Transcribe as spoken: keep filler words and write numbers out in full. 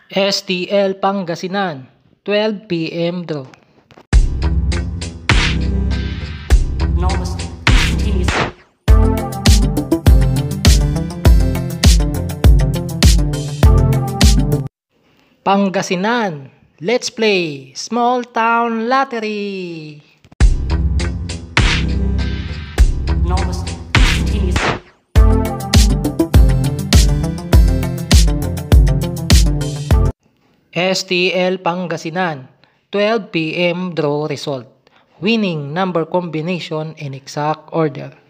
S T L Pangasinan, twelve p m draw. Pangasinan, let's play Small Town Lottery. S T L Pangasinan, twelve p m draw result. Winning number combination in exact order.